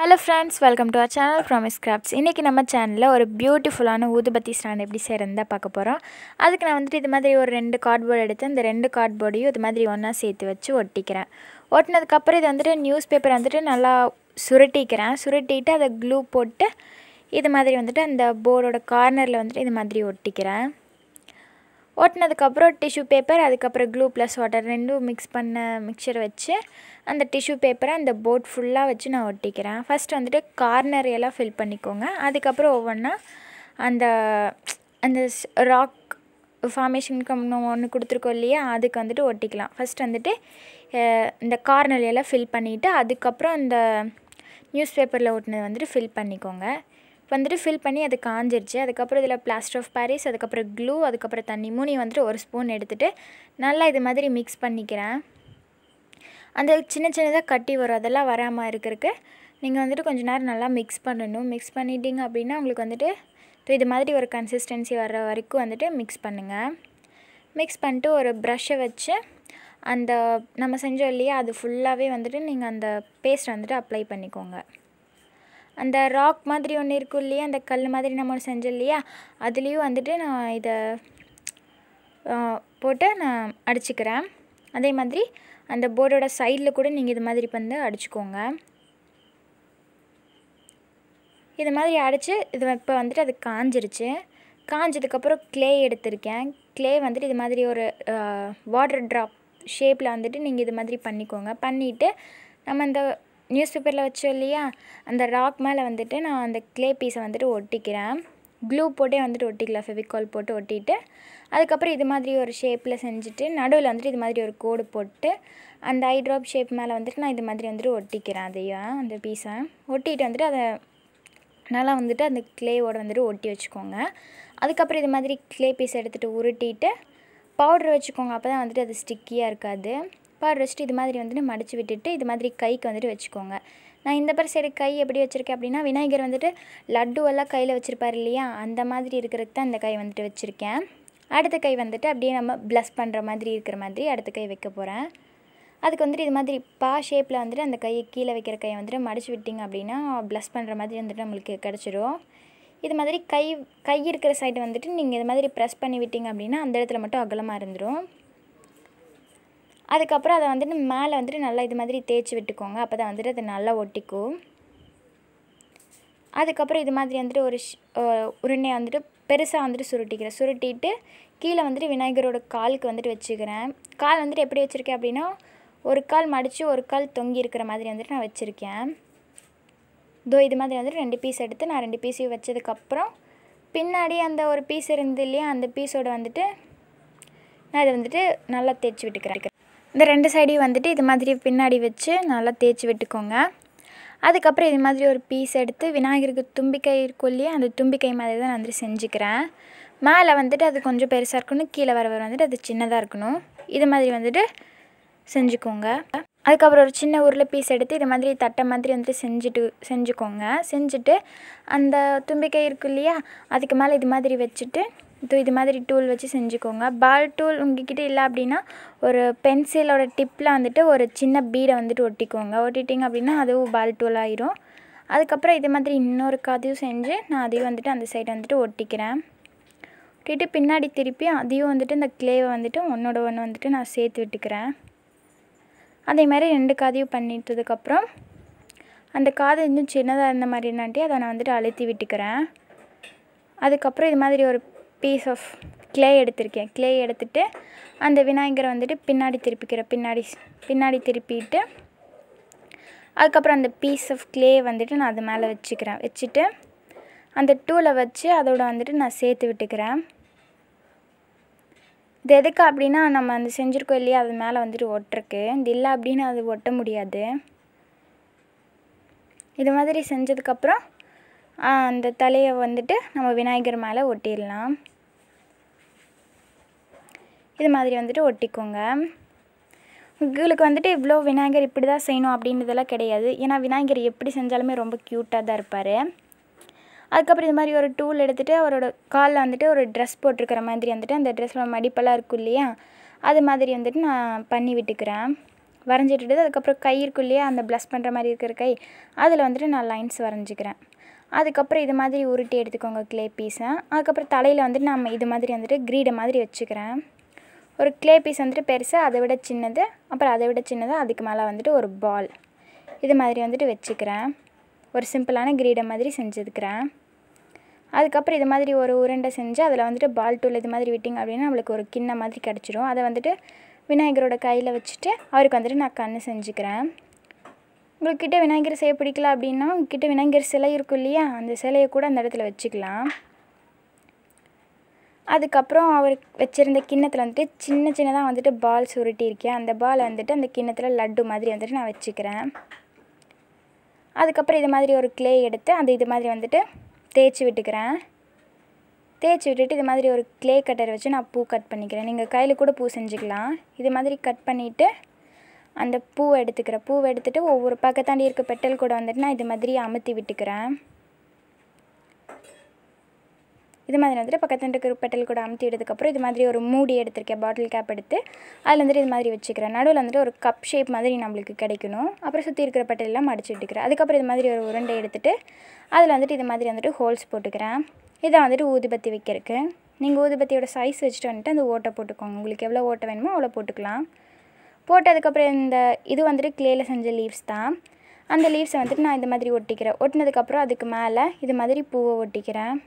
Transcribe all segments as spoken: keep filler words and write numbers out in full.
Hello friends, welcome to our channel Promise Crafts. இன்னைக்கு நம்ம சேனல்ல ஒரு பியூட்டிஃபுல்லான ஊதுபத்தி ஸ்டாண்ட் எப்படி செய்யறதுன்னு பார்க்க போறோம். அதுக்கு நான் வந்து இது மாதிரி ஒரு ரெண்டு கார்ட்போர்ட் எடுத்து அந்த ரெண்டு கார்ட்போர்டையும் இது மாதிரி ஒண்ணா சேர்த்து வச்சு ஒட்டிக்கிறேன். ஒட்டினதுக்கு அப்புறம் இது வந்து நியூஸ் பேப்பர் வந்து நல்லா சுருட்டிக்கிறேன். சுருட்டிட்டு அத க்ளூ போட்டு இது மாதிரி வந்து அந்த போர்டோட கார்னர்ல வந்து இது மாதிரி ஒட்டிக்கிறேன். ஒட்டினதுக்கு அப்புறம் டிஷ்யூ பேப்பர் அதுக்கு அப்புறம் க்ளூ ப்ளஸ் வாட்டர் ரெண்டும் மிக்ஸ் பண்ண மிக்சர் வச்சு அந்த டிஷ்யூ பேப்பரை அந்த போர்ட் ஃபுல்லாக வச்சு நான் ஒட்டிக்கிறேன். ஃபஸ்ட் வந்துட்டு கார்னர் எல்லாம் ஃபில் பண்ணிக்கோங்க. அதுக்கப்புறம் ஒவ்வொன்றா அந்த அந்த ராக் ஃபார்மேஷனுக்கு ஒன்று கொடுத்துருக்கோம் இல்லையா, அதுக்கு வந்துட்டு ஒட்டிக்கலாம். ஃபஸ்ட் வந்துட்டு இந்த கார்னர் எல்லாம் ஃபில் பண்ணிவிட்டு அதுக்கப்புறம் அந்த நியூஸ் பேப்பரில் ஒட்டினது வந்துட்டு ஃபில் பண்ணிக்கோங்க. வந்துட்டு ஃபில் பண்ணி அது காஞ்சிருச்சு. அதுக்கப்புறம் இதில் பிளாஸ்டர் ஆஃப் பாரிஸ் அதுக்கப்புறம் க்ளூ அதுக்கப்புறம் தண்ணி மூணையும் வந்துட்டு ஒரு ஸ்பூன் எடுத்துகிட்டு நல்லா இது மாதிரி மிக்ஸ் பண்ணிக்கிறேன். அந்த சின்ன சின்னதாக கட்டி வரும், அதெல்லாம் வராமல் இருக்கிறதுக்கு நீங்கள் வந்துட்டு கொஞ்சம் நேரம் நல்லா மிக்ஸ் பண்ணணும். மிக்ஸ் பண்ணிட்டீங்க அப்படின்னா உங்களுக்கு வந்துட்டு இது மாதிரி ஒரு கன்சிஸ்டன்சி வர்ற வரைக்கும் வந்துட்டு மிக்ஸ் பண்ணுங்கள். மிக்ஸ் பண்ணிட்டு ஒரு ப்ரஷ்ஷை வச்சு அந்த நம்ம செஞ்சோம் இல்லையா அது ஃபுல்லாகவே வந்துட்டு நீங்கள் அந்த பேஸ்ட் வந்துட்டு அப்ளை பண்ணிக்கோங்க. அந்த ராக் மாதிரி ஒன்று இருக்கும் இல்லையா, அந்த கல் மாதிரி நம்ம ஒன்று செஞ்சோம் இல்லையா, அதுலேயும் வந்துட்டு நான் இதை போட்டு நான் அடிச்சுக்கிறேன். அதே மாதிரி அந்த போர்டோட சைடில் கூட நீங்கள் இது மாதிரி வந்து அடிச்சுக்கோங்க. இது மாதிரி அடித்து இது இப்போ வந்துட்டு அது காஞ்சிருச்சு. காஞ்சதுக்கப்புறம் க்ளே எடுத்திருக்கேன். க்ளே வந்துட்டு இது மாதிரி ஒரு வாட்டர் ட்ராப் ஷேப்பில் வந்துட்டு நீங்கள் இது மாதிரி பண்ணிக்கோங்க. பண்ணிவிட்டு நம்ம அந்த நியூஸ் பேப்பரில் வச்சோம் இல்லையா அந்த ராக் மேலே வந்துட்டு நான் அந்த க்ளே பீஸை வந்துட்டு ஒட்டிக்கிறேன். க்ளூ போட்டே வந்துட்டு ஒட்டிக்கலாம், ஃபெவிகால் போட்டு ஒட்டிட்டு அதுக்கப்புறம் இது மாதிரி ஒரு ஷேப்பில் செஞ்சுட்டு நடுவில் வந்துட்டு இது மாதிரி ஒரு கோடு போட்டு அந்த ஐ ட்ராப் ஷேப் மேலே வந்துட்டு நான் இது மாதிரி வந்துட்டு ஒட்டிக்கிறேன். அதையும் அந்த பீஸை ஒட்டிட்டு வந்துட்டு அதை நல்லா வந்துட்டு அந்த க்ளேவோட வந்துட்டு ஒட்டி வச்சுக்கோங்க. அதுக்கப்புறம் இது மாதிரி க்ளே பீஸ் எடுத்துகிட்டு உருட்டிட்டு பவுட்ரு வச்சுக்கோங்க. அப்போ தான் வந்துட்டு அது ஸ்டிக்கியாக இருக்காது. பவுடர் வச்சுட்டு இது மாதிரி வந்துட்டு மடித்து விட்டுட்டு இது மாதிரி கைக்கு வந்துட்டு வச்சுக்கோங்க. நான் இந்த பர் சைடு கை எப்படி வச்சுருக்கேன் அப்படின்னா விநாயகர் வந்துட்டு லட்டுவெல்லாம் கையில் வச்சுருப்பார் இல்லையா, அந்த மாதிரி இருக்கிறதுக்கு தான் இந்த கை வந்துட்டு வச்சுருக்கேன். அடுத்த கை வந்துட்டு அப்படியே நம்ம ப்ளஸ் பண்ணுற மாதிரி இருக்கிற மாதிரி அடுத்த கை வைக்க போகிறேன். அதுக்கு வந்துட்டு இது மாதிரி பா ஷேப்பில் வந்துட்டு அந்த கையை கீழே வைக்கிற கையை வந்துட்டு மடித்து விட்டிங்க அப்படின்னா ப்ளஸ் பண்ணுற மாதிரி வந்துட்டு நம்மளுக்கு கிடச்சிரும். இது மாதிரி கை கை இருக்கிற சைடு வந்துட்டு நீங்கள் இது மாதிரி ப்ரெஸ் பண்ணி விட்டிங்க அப்படின்னா அந்த இடத்துல மட்டும் அகலமாக இருந்துடும். அதுக்கப்புறம் அதை வந்துட்டு மேலே வந்துட்டு நல்லா இது மாதிரி தேய்ச்சி விட்டுக்கோங்க. அப்போ தான் வந்துட்டு அது நல்லா ஒட்டிக்கும். அதுக்கப்புறம் இது மாதிரி வந்துட்டு ஒரு உருண்டையை வந்துட்டு பெருசாக வந்துட்டு சுருட்டிக்கிறேன். சுருட்டிட்டு கீழே வந்துட்டு விநாயகரோட காலுக்கு வந்துட்டு வச்சுக்கிறேன். கால் வந்துட்டு எப்படி வச்சுருக்கேன் அப்படின்னா ஒரு கால் மடித்து ஒரு கால் தொங்கி இருக்கிற மாதிரி வந்துட்டு நான் வச்சுருக்கேன். தோ இது மாதிரி வந்துட்டு ரெண்டு பீஸ் எடுத்து நான் ரெண்டு பீஸையும் வச்சதுக்கப்புறம் பின்னாடி அந்த ஒரு பீஸ் இருந்து இல்லையா அந்த பீஸோடு வந்துட்டு நான் இதை வந்துட்டு நல்லா தேய்ச்சி விட்டுக்கிறேன். இந்த ரெண்டு சைடையும் வந்துட்டு இது மாதிரி பின்னாடி வச்சு நல்லா தேய்ச்சி விட்டுக்கோங்க. அதுக்கப்புறம் இது மாதிரி ஒரு பீஸ் எடுத்து விநாயகருக்கு தும்பிக்கை இருக்கும் இல்லையா அந்த தும்பிக்கை மாதிரி தான் நான் வந்துட்டு செஞ்சுக்கிறேன். மேலே வந்துட்டு அது கொஞ்சம் பெருசாக இருக்கணும், கீழே வர வர வந்துட்டு அது சின்னதாக இருக்கணும். இது மாதிரி வந்துட்டு செஞ்சுக்கோங்க. அதுக்கப்புறம் ஒரு சின்ன உருளை பீஸ் எடுத்து இது மாதிரி தட்டை மாதிரி வந்துட்டு செஞ்சுட்டு செஞ்சுக்கோங்க. செஞ்சுட்டு அந்த தும்பிக்கை இருக்கும் இல்லையா அதுக்கு மேலே இது மாதிரி வச்சுட்டு இது இது மாதிரி டூல் வச்சு செஞ்சுக்கோங்க. பால் டூல் உங்ககிட்ட இல்லை அப்படின்னா ஒரு பென்சிலோட டிப்பில் வந்துட்டு ஒரு சின்ன பீடை வந்துட்டு ஒட்டிக்கோங்க. ஒட்டிட்டிங்க அப்படின்னா அதுவும் பால் டூல் ஆயிரும். அதுக்கப்புறம் இது மாதிரி இன்னொரு காதையும் செஞ்சு நான் அதையும் வந்துட்டு அந்த சைடு வந்துட்டு ஒட்டிக்கிறேன். ஒட்டிட்டு பின்னாடி திருப்பி அதையும் வந்துட்டு இந்த க்ளேவை வந்துட்டு ஒன்றோட ஒன்று வந்துட்டு நான் சேர்த்து விட்டுக்கிறேன். அதே மாதிரி ரெண்டு காதையும் பண்ணிட்டதுக்கப்புறம் அந்த காதை இன்னும் சின்னதாக இருந்த மாதிரினாட்டி அதை நான் வந்துட்டு அழுத்தி விட்டுக்கிறேன். அதுக்கப்புறம் இது மாதிரி ஒரு பீஸ் ஆஃப் க்ளே எடுத்திருக்கேன். க்ளே எடுத்துகிட்டு அந்த விநாயகரை வந்துட்டு பின்னாடி திருப்பிக்கிறேன். பின்னாடி பின்னாடி திருப்பிட்டு அதுக்கப்புறம் அந்த பீஸ் ஆஃப் க்ளே வந்துட்டு நான் அது மேலே வச்சுக்கிறேன். வச்சுட்டு அந்த டூலை வச்சு அதோட வந்துட்டு நான் சேர்த்து விட்டுக்கிறேன். இது எதுக்கு அப்படின்னா நம்ம அந்த செஞ்சுருக்கோம் இல்லையா அது மேலே வந்துட்டு ஒட்டுருக்கு. இது இல்லை அப்படின்னு அது ஒட்ட முடியாது. இது மாதிரி செஞ்சதுக்கப்புறம் அந்த தலையை வந்துட்டு நம்ம விநாயகர் மேலே ஒட்டிடலாம். இது மாதிரி வந்துட்டு ஒட்டிக்கோங்க. உங்களுக்கு வந்துட்டு இவ்வளோ விநாயகர் இப்படி தான் செய்யணும் அப்படின்றதெல்லாம் கிடையாது. ஏன்னா விநாயகர் எப்படி செஞ்சாலுமே ரொம்ப க்யூட்டாக தான் இருப்பார். அதுக்கப்புறம் இது மாதிரி ஒரு டூல் எடுத்துகிட்டு அவரோட காலில் வந்துட்டு ஒரு ட்ரெஸ் போட்டிருக்கிற மாதிரி வந்துட்டு அந்த ட்ரெஸ்ஸில் மடிப்பெல்லாம் இருக்கும் இல்லையா அது மாதிரி வந்துட்டு நான் பண்ணி விட்டுக்கிறேன். வரைஞ்சிட்டு அதுக்கப்புறம் கை இருக்கும் இல்லையா, அந்த ப்ளஸ் பண்ணுற மாதிரி இருக்கிற கை, அதில் வந்துட்டு நான் லைன்ஸ் வரைஞ்சிக்கிறேன். அதுக்கப்புறம் இது மாதிரி உருட்டி எடுத்துக்கோங்க க்ளே பீஸை. அதுக்கப்புறம் தலையில் வந்துட்டு நம்ம இது மாதிரி வந்துட்டு கிரீடை மாதிரி வச்சுக்கிறேன். ஒரு க்ளே பீஸ் வந்துட்டு பெருசு, அதை விட சின்னது, அப்புறம் அதை விட சின்னது, அதுக்கு மேலே வந்துட்டு ஒரு பால் இது மாதிரி வந்துட்டு வச்சுக்கிறேன். ஒரு சிம்பிளான கிரீடை மாதிரி செஞ்சுருக்கிறேன். அதுக்கப்புறம் இது மாதிரி ஒரு உருண்டை செஞ்சு அதில் வந்துட்டு பால் டூல் இது மாதிரி விட்டிங்க அப்படின்னா நம்மளுக்கு ஒரு கிண்ணம் மாதிரி கிடச்சிரும். அதை வந்துட்டு விநாயகரோட கையில் வச்சுட்டு அவருக்கு வந்துட்டு நான் கண் செஞ்சுக்கிறேன். உங்கள்கிட்ட விநாயகர் செய்ய பிடிக்கல அப்படின்னா உங்கள்கிட்ட விநாயகர் சிலை இருக்கும் இல்லையா, அந்த சிலையை கூட அந்த இடத்துல வச்சுக்கலாம். அதுக்கப்புறம் அவர் வச்சுருந்த கிண்ணத்தில் வந்துட்டு சின்ன சின்னதாக வந்துட்டு பால் சுருட்டியிருக்கேன். அந்த பால் வந்துட்டு அந்த கிண்ணத்தில் லட்டு மாதிரி வந்துட்டு நான் வச்சுக்கிறேன். அதுக்கப்புறம் இது மாதிரி ஒரு க்ளே எடுத்து அந்த இது மாதிரி வந்துட்டு தேய்ச்சி விட்டுக்கிறேன். தேய்ச்சி விட்டுட்டு இது மாதிரி ஒரு க்ளே கட்டர் வச்சு நான் பூ கட் பண்ணிக்கிறேன். நீங்கள் கையில் கூட பூ செஞ்சுக்கலாம். இது மாதிரி கட் பண்ணிவிட்டு அந்த பூவை எடுத்துக்கிறேன். பூவை எடுத்துகிட்டு ஒவ்வொரு பக்கத்தாண்டி இருக்க பெட்டல் கூட வந்துட்டு நான் இது மாதிரி அமுத்தி விட்டுக்கிறேன். இது மாதிரி வந்துட்டு பக்கத்தாண்டி இருக்கிற பெட்டல் கூட அமுத்தி விட்டதுக்கப்புறம் இது மாதிரி ஒரு மூடி எடுத்திருக்கேன், பாட்டில் கேப் எடுத்து அதில் வந்துட்டு இது மாதிரி வச்சுக்கிறேன். நடுவில் வந்துட்டு ஒரு கப் ஷேப் மாதிரி நம்மளுக்கு கிடைக்கணும். அப்புறம் சுற்றி இருக்கிற பெட்டல்லாம் மடிச்சு விட்டுக்கிறேன். அதுக்கப்புறம் இது மாதிரி ஒரு உருண்டை எடுத்துகிட்டு அதில் வந்துட்டு இது மாதிரி வந்துட்டு ஹோல்ஸ் போட்டுக்கிறேன். இதை வந்துட்டு ஊதுபத்தி வைக்கிறதுக்கு நீங்கள் ஊதுபத்தியோட சைஸ் வச்சுட்டு வந்துட்டு அந்த ஓட்டை போட்டுக்கோங்க. உங்களுக்கு எவ்வளோ ஓட்டை வேணுமோ அவ்வளோ போட்டுக்கலாம். போட்டதுக்கப்புறம் இந்த இது வந்துட்டு க்ளேயில் செஞ்ச லீவ்ஸ் தான். அந்த லீவ்ஸை வந்துட்டு நான் இந்த மாதிரி ஒட்டிக்கிறேன். ஒட்டினதுக்கப்புறம் அதுக்கு மேலே இது மாதிரி பூவை ஒட்டிக்கிறேன்.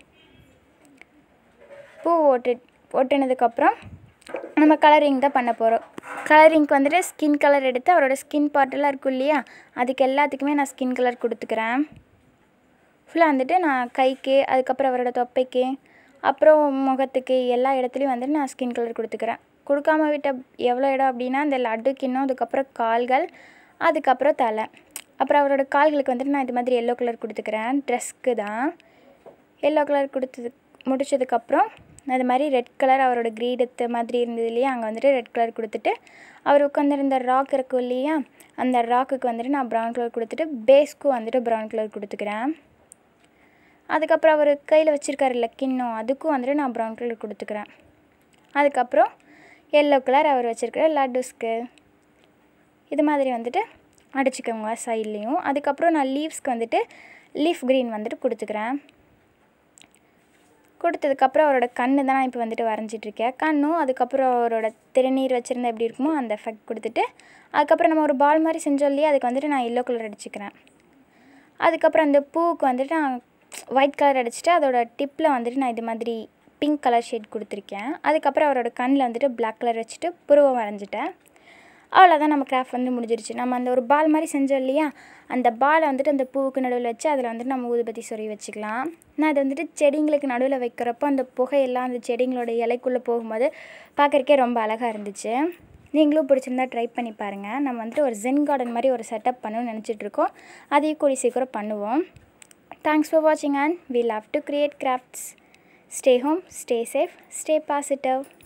பூ ஓட்டு ஒட்டினதுக்கப்புறம் நம்ம கலரிங் தான் பண்ண போகிறோம். கலரிங்க்கு வந்துட்டு ஸ்கின் கலர் எடுத்து அவரோட ஸ்கின் பார்ட்டெல்லாம் இருக்கும் இல்லையா, அதுக்கு எல்லாத்துக்குமே நான் ஸ்கின் கலர் கொடுத்துக்கிறேன். ஃபுல்லாக வந்துட்டு நான் கைக்கு, அதுக்கப்புறம் அவரோட தொப்பைக்கு, அப்புறம் முகத்துக்கு, எல்லா இடத்துலையும் வந்துட்டு நான் ஸ்கின் கலர் கொடுத்துக்கிறேன். கொடுக்காம விட்ட எவ்வளோ இடம் அப்படின்னா இந்த லட்டு கிண்ணம், அதுக்கப்புறம் கால்கள், அதுக்கப்புறம் தலை, அப்புறம் அவரோட கால்களுக்கு வந்துட்டு நான் இது மாதிரி எல்லோ கலர் கொடுத்துக்கிறேன். ட்ரெஸ்க்கு தான் எல்லோ கலர் கொடுத்தது முடிச்சதுக்கப்புறம் அது மாதிரி ரெட் கலர் அவரோட கிரீடத்து மாதிரி இருந்தது இல்லையா, அங்கே வந்துட்டு ரெட் கலர் கொடுத்துட்டு அவர் உட்காந்துருந்த ராக் இருக்கும் இல்லையா, அந்த ராக்குக்கு வந்துட்டு நான் ப்ரௌன் கலர் கொடுத்துட்டு பேஸ்க்கும் வந்துட்டு ப்ரௌன் கலர் கொடுத்துக்கிறேன். அதுக்கப்புறம் அவர் கையில் வச்சுருக்காருல்ல கிண்ணம், அதுக்கும் வந்துட்டு நான் ப்ரௌன் கலர் கொடுத்துக்கிறேன். அதுக்கப்புறம் எல்லோ கலர் அவர் வச்சுருக்கிற லட்டுஸ்க்கு இது மாதிரி வந்துட்டு அடிச்சுக்கோங்க சைட்லேயும். அதுக்கப்புறம் நான் லீவ்ஸ்க்கு வந்துட்டு லீஃப் க்ரீன் வந்துட்டு கொடுத்துக்கிறேன். கொடுத்ததுக்கப்புறம் அவரோட கண்ணு தான் நான் இப்போ வந்துட்டு வரைஞ்சிட்ருக்கேன். கண்ணும் அதுக்கப்புறம் அவரோட திருநீர் வச்சுருந்தா எப்படி இருக்குமோ அந்த எஃபெக்ட் கொடுத்துட்டு அதுக்கப்புறம் நம்ம ஒரு பால் மாதிரி செஞ்சோம் இல்லையா, அதுக்கு வந்துட்டு நான் எல்லோ கலர் அடிச்சுக்கிறேன். அதுக்கப்புறம் அந்த பூவுக்கு வந்துட்டு நான் ஒயிட் கலர் அடிச்சுட்டு அதோட டிப்பில் வந்துட்டு நான் இது மாதிரி பிங்க் கலர் ஷேட் கொடுத்துருக்கேன். அதுக்கப்புறம் அவரோட கண்ணில் வந்துட்டு பிளாக் கலர் வச்சுட்டு புருவம் வரைஞ்சிட்டேன். அவ்வளோதான், நம்ம கிராஃப்ட் வந்து முடிஞ்சிருச்சு. நம்ம அந்த ஒரு பால் மாதிரி செஞ்சோம் இல்லையா, அந்த பாலை வந்துட்டு அந்த பூவுக்கு நடுவில் வச்சு அதில் வந்துட்டு நம்ம ஊதுபத்தி சொருவி வச்சுக்கலாம். நான் அது வந்துட்டு செடிங்களுக்கு நடுவில் வைக்கிறப்போ அந்த புகையெல்லாம் அந்த செடிங்களோட இலைக்குள்ளே போகும்போது பார்க்குறக்கே ரொம்ப அழகாக இருந்துச்சு. நீங்களும் பிடிச்சிருந்தா ட்ரை பண்ணி பாருங்கள். நம்ம வந்துட்டு ஒரு ஜென் கார்டன் மாதிரி ஒரு செட்டப் பண்ணணும்னு நினச்சிட்ருக்கோம். அதையும் கூடி சீக்கிரம் பண்ணுவோம். Thanks for watching and we love to create crafts. Stay home, stay safe, stay positive.